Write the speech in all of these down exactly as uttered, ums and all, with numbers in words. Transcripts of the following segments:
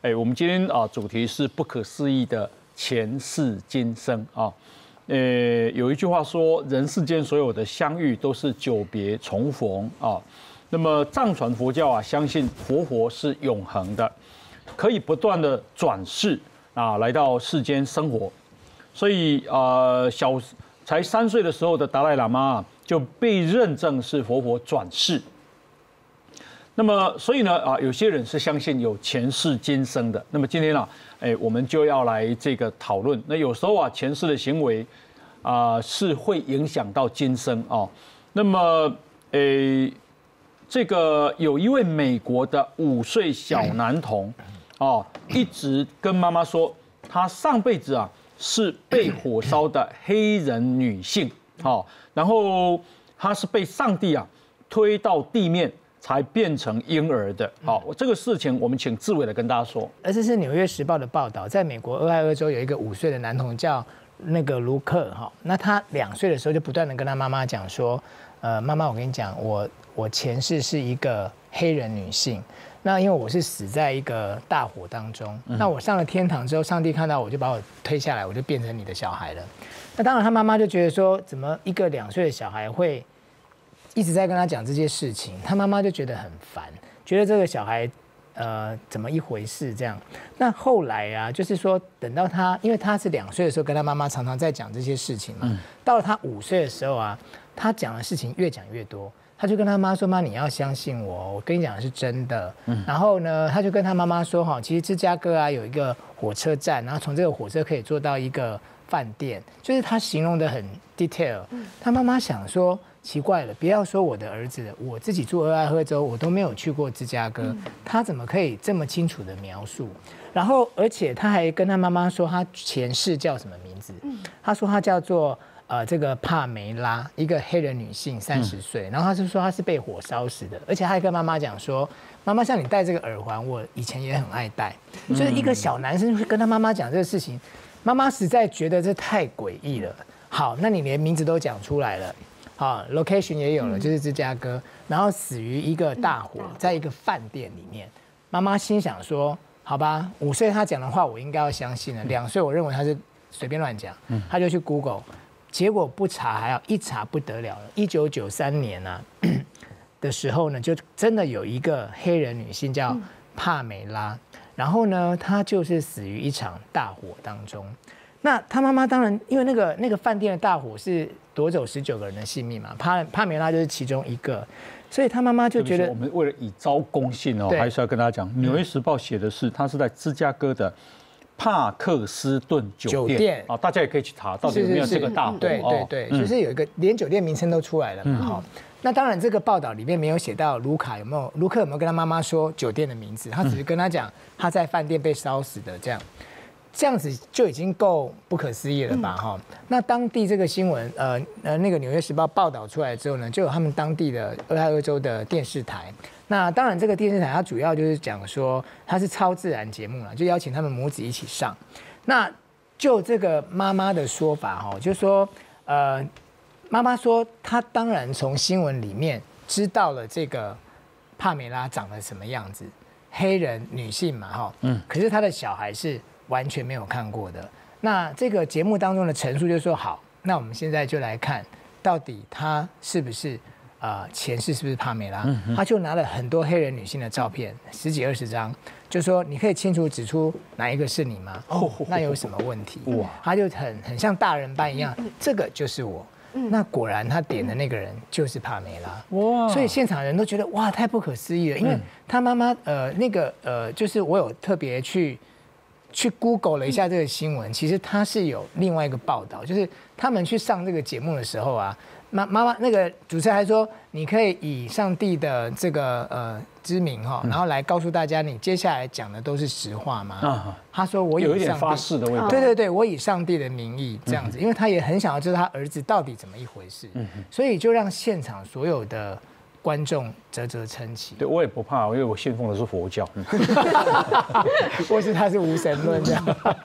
哎，我们今天啊主题是不可思议的前世今生啊。呃，有一句话说，人世间所有的相遇都是久别重逢啊。那么藏传佛教啊，相信活佛是永恒的，可以不断的转世啊，来到世间生活。所以呃，小才三岁的时候的达赖喇嘛就被认证是活佛转世。那么，所以呢，啊，有些人是相信有前世今生的。那么今天啊，哎，我们就要来这个讨论。那有时候啊，前世的行为啊，是会影响到今生啊。那么，诶，这个有一位美国的五岁小男童，啊，一直跟妈妈说，他上辈子啊是被火烧的黑人女性，好，然后他是被上帝啊推到地面。才变成婴儿的。好，这个事情我们请志伟来跟大家说。 而这是《纽约时报》的报道，在美国俄亥俄州有一个五岁的男童叫那个卢克哈，那他两岁的时候就不断的跟他妈妈讲说，呃，妈妈，我跟你讲，我我前世是一个黑人女性，那因为我是死在一个大火当中，那我上了天堂之后，上帝看到我就把我推下来，我就变成你的小孩了。那当然，他妈妈就觉得说，怎么一个两岁的小孩会一直在跟他讲这些事情，他妈妈就觉得很烦，觉得这个小孩，呃，怎么一回事这样？那后来啊，就是说等到他，因为他是两岁的时候跟他妈妈常常在讲这些事情嘛，嗯、到了他五岁的时候啊，他讲的事情越讲越多，他就跟他妈说：“妈，你要相信我，我跟你讲的是真的。嗯”然后呢，他就跟他妈妈说：“哈，其实芝加哥啊有一个火车站，然后从这个火车可以坐到一个饭店，就是他形容的很 detail。”他妈妈想说。奇怪了，不要说我的儿子，我自己住俄亥俄州，我都没有去过芝加哥，嗯、他怎么可以这么清楚的描述？然后，而且他还跟他妈妈说，他前世叫什么名字？嗯、他说他叫做呃这个帕梅拉，一个黑人女性，三十岁。然后他是说他是被火烧死的，而且他还跟妈妈讲说，妈妈像你戴这个耳环，我以前也很爱戴。就是一个小男生会跟他妈妈讲这个事情，妈妈实在觉得这太诡异了。好，那你连名字都讲出来了。好 ，location 也有了，就是芝加哥，然后死于一个大火，在一个饭店里面。妈妈心想说：“好吧，五岁他讲的话我应该要相信了，两岁我认为他是随便乱讲。”他就去 Google， 结果不查还要一查不得了了。一九九三年啊的时候呢，就真的有一个黑人女性叫帕梅拉，然后呢，她就是死于一场大火当中。那他妈妈当然，因为那个那个饭店的大火是夺走十九个人的性命嘛，帕帕梅拉就是其中一个，所以他妈妈就觉得， 我们为了以招公信哦，还是要跟大家讲，《纽约时报》写的是他是在芝加哥的帕克斯顿酒店啊，大家也可以去查到底有没有这个大火。 对对对，就是有一个连酒店名称都出来了嘛，哈。那当然，这个报道里面没有写到卢卡有没有，卢克有没有跟他妈妈说酒店的名字，他只是跟他讲他在饭店被烧死的这样。这样子就已经够不可思议了吧？哈、嗯，那当地这个新闻，呃呃，那个《纽约时报》报道出来之后呢，就有他们当地的俄亥俄州的电视台。那当然，这个电视台它主要就是讲说它是超自然节目啦，就邀请他们母子一起上。那就这个妈妈的说法，哈，就说，呃，妈妈说她当然从新闻里面知道了这个帕梅拉长得什么样子，黑人女性嘛，哈，嗯，可是她的小孩是。完全没有看过的。那这个节目当中的陈述就说好，那我们现在就来看，到底他是不是呃前世是不是帕梅拉？嗯、他就拿了很多黑人女性的照片，十几二十张，就说你可以清楚指出哪一个是你吗？哦，那有什么问题？哇，他就很很像大人般一样，这个就是我。那果然他点的那个人就是帕梅拉，哇！所以现场人都觉得哇太不可思议了，因为他妈妈呃那个呃就是我有特别去。去 Google 了一下这个新闻，其实它是有另外一个报道，就是他们去上这个节目的时候啊，妈妈妈那个主持人还说，你可以以上帝的这个呃之名哈，然后来告诉大家你接下来讲的都是实话吗？啊，他说我以有一点发誓的味道， 对对对，我以上帝的名义这样子，因为他也很想要知道他儿子到底怎么一回事，所以就让现场所有的。观众啧啧称奇。 对，我也不怕，因为我信奉的是佛教， 或是他是无神论这样。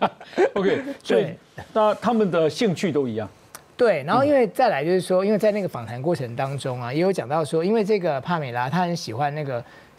OK， 所以那他们的兴趣都一样。 对，然后因为再来就是说，因为在那个访谈过程当中啊，也有讲到说，因为这个帕梅拉她很喜欢那个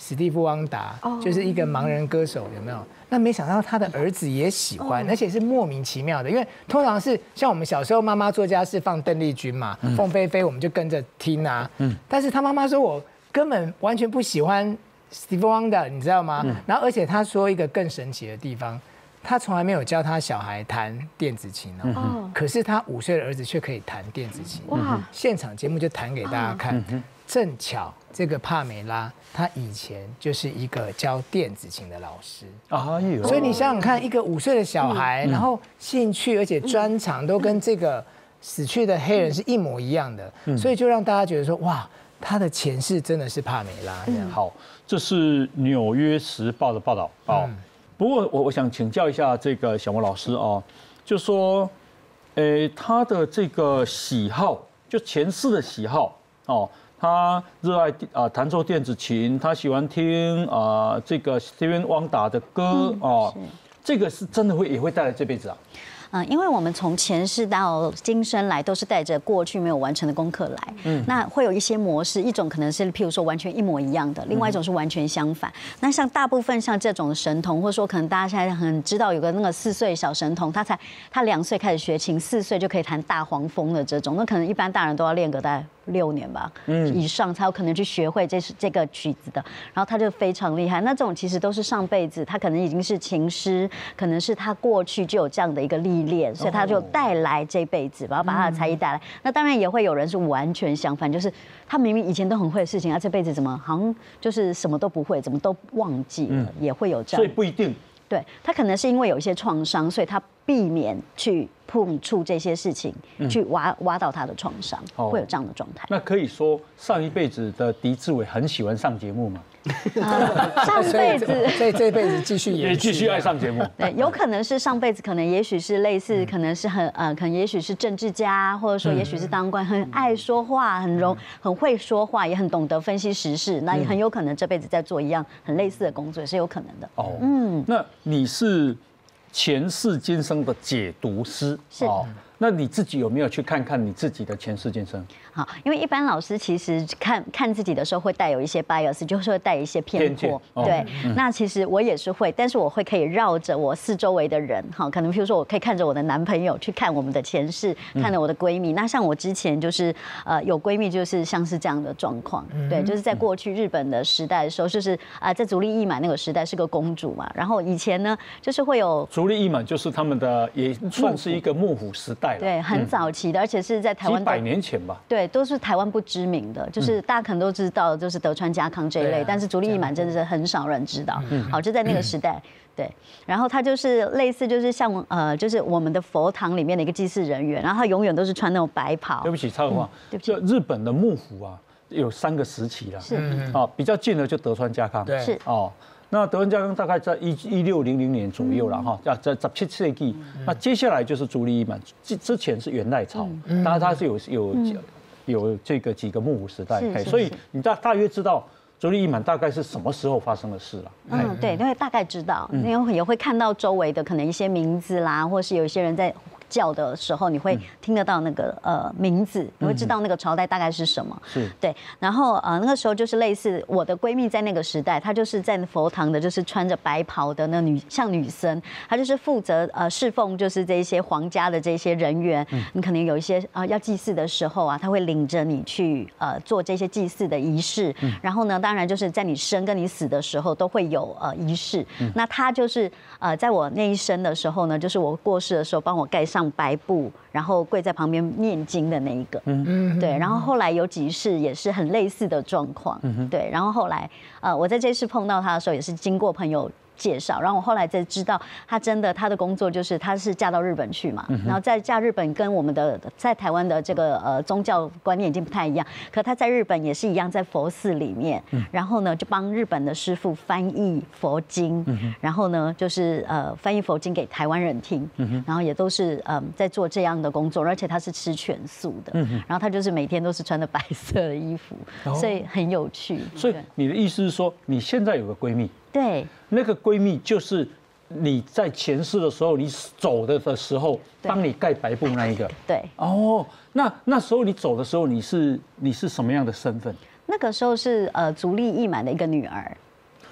史蒂夫汪达，就是一个盲人歌手，有没有？那没想到他的儿子也喜欢，而且是莫名其妙的，因为通常是像我们小时候妈妈做家事放邓丽君嘛，凤飞飞我们就跟着听啊，但是他妈妈说我根本完全不喜欢史蒂夫汪达，你知道吗？然后而且他说一个更神奇的地方。他从来没有教他小孩弹电子琴哦，可是他五岁的儿子却可以弹电子琴。哇！现场节目就弹给大家看。正巧这个帕梅拉，她以前就是一个教电子琴的老师。哎呦！所以你想想看，一个五岁的小孩，然后兴趣而且专长都跟这个死去的黑人是一模一样的，所以就让大家觉得说，哇，他的前世真的是帕梅拉。 好，这是《纽约时报》的报道哦。不过我我想请教一下这个小魔老师哦，就说，呃，他的这个喜好，就前世的喜好哦，他热爱啊弹奏电子琴，他喜欢听啊这个 Stevie Wonder 的歌哦，这个是真的会也会带来这辈子啊。 嗯，因为我们从前世到今生来，都是带着过去没有完成的功课来。嗯，那会有一些模式，一种可能是譬如说完全一模一样的，另外一种是完全相反。那像大部分像这种神童，或者说可能大家现在很知道有个那个四岁小神童，他才他两岁开始学琴，四岁就可以弹大黄蜂的这种，那可能一般大人都要练个大概六年吧，嗯，以上才有可能去学会这是这个曲子的。然后他就非常厉害，那这种其实都是上辈子他可能已经是琴师，可能是他过去就有这样的一个历练，所以他就带来这辈子，然后把他的才艺带来。那当然也会有人是完全相反，就是他明明以前都很会的事情，他这辈子怎么好像就是什么都不会，怎么都忘记了，也会有这样。 所以不一定。 对，他可能是因为有一些创伤，所以他避免去碰触这些事情，去挖挖到他的创伤，会有这样的状态。 那可以说上一辈子的狄志伟很喜欢上节目吗？ 上辈子， 所以这辈子继续也继续爱上节目。 对，有可能是上辈子，可能也许是类似，可能是很呃，可能也许是政治家，或者说也许是当官，很爱说话，很容很会说话，也很懂得分析时事。那也很有可能这辈子在做一样很类似的工作，也是有可能的。 哦，嗯，那你是前世今生的解读师， 是。 那你自己有没有去看看你自己的前世今生？ 好，因为一般老师其实看看自己的时候会带有一些 bias， 就是会带一些偏颇。哦、对，嗯、那其实我也是会，但是我会可以绕着我四周围的人，好，可能比如说我可以看着我的男朋友去看我们的前世，看着我的闺蜜。嗯、那像我之前就是呃有闺蜜就是像是这样的状况，嗯、对，就是在过去日本的时代的时候，就是啊、呃、在足利义满那个时代是个公主嘛，然后以前呢就是会有足利义满就是他们的也算是一个幕府时代。 对，很早期的，而且是在台湾几百年前吧。 对，都是台湾不知名的，就是大家可能都知道，就是德川家康这一类，啊、但是足利义满真的是很少人知道。嗯、好，就在那个时代。嗯对，然后他就是类似，就是像呃，就是我们的佛堂里面的一个祭祀人员，然后他永远都是穿那种白袍。 对不起，插个话，对不起，日本的幕府啊，有三个时期了。 是啊，比较近的就德川家康。 对， 是哦。那德川家康大概在一一六零零年左右了哈，在在十七世纪。那接下来就是足利义满，之之前是元赖朝，当然它是有有有这个几个幕府时代，所以你大大约知道足利义满大概是什么时候发生的事了。 嗯，对，因为大概知道，因为也会看到周围的可能一些名字啦，或是有一些人在叫的时候，你会听得到那个呃名字，你会知道那个朝代大概是什么。 是， 对。然后呃那个时候就是类似我的闺蜜在那个时代，她就是在佛堂的，就是穿着白袍的那女像女僧，她就是负责呃侍奉就是这些皇家的这些人员。嗯、你可能有一些啊、呃、要祭祀的时候啊，她会领着你去呃做这些祭祀的仪式。嗯、然后呢，当然就是在你生跟你死的时候都会有呃仪式。嗯、那她就是呃在我那一生的时候呢，就是我过世的时候帮我盖上白布，然后跪在旁边念经的那一个，嗯，对，然后后来有几世也是很类似的状况，嗯、对，然后后来呃我在这次碰到他的时候，也是经过朋友介绍，然后我后来才知道，他真的他的工作就是他是嫁到日本去嘛，嗯、然后在嫁日本跟我们的在台湾的这个呃宗教观念已经不太一样，可他在日本也是一样，在佛寺里面，嗯、然后呢就帮日本的师父翻译佛经，嗯、然后呢就是呃翻译佛经给台湾人听，嗯、然后也都是嗯、呃、在做这样的工作，而且他是吃全素的，嗯、然后他就是每天都是穿的白色的衣服，哦、所以很有趣。 所以你的意思是说，你现在有个闺蜜？ 对， 那个闺蜜就是你在前世的时候，你走的的时候，帮你盖白布那一个。 对。 哦，那那时候你走的时候，你是你是什么样的身份？ 那个时候是呃足利义满的一个女儿。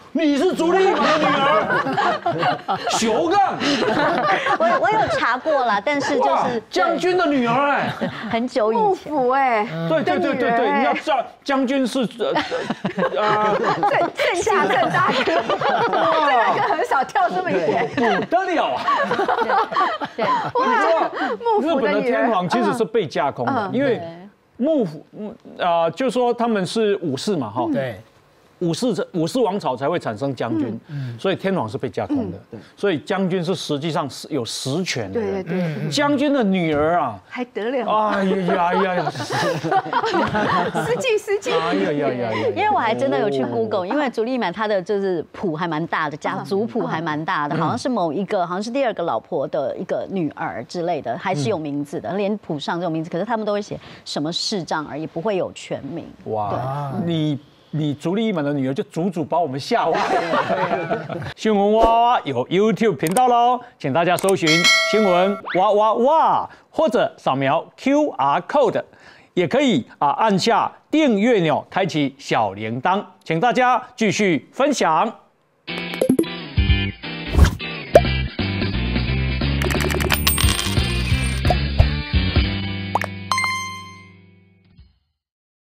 你是朱丽玛的女儿，熊杠。 我我有查过啦，但是就是将军的女儿哎， 很久幕以前。 府哎， 对对对对对，你要知道将军是呃呃正正下正大哥，这个很少跳这么远， 不得了啊！ 对， 哇，幕日本的府的女儿， 天皇其实是被架空的， 嗯因为对幕府啊、呃，就说他们是武士嘛，哈， 对， 武士武士王朝才会产生将军，所以天皇是被架空的，所以将军是实际上是有实权的对对人。 对， 将军的女儿啊， 还得了？ 哎呀呀呀， 司机司机， 哎呀呀呀呀！ 因为我还真的有去 Google，因为朱丽满她的就是谱还蛮大的，家族谱还蛮大的，好像是某一个，好像是第二个老婆的一个女儿之类的，还是有名字的，连谱上这种名字，可是他们都会写什么市长而已，不会有全名。 哇，你你竹立一门的女儿就足足把我们吓歪了。新闻哇哇有 YouTube 频道喽，请大家搜寻新闻哇哇哇，或者扫描 Q R code， 也可以啊按下订阅钮，开启小铃铛，请大家继续分享。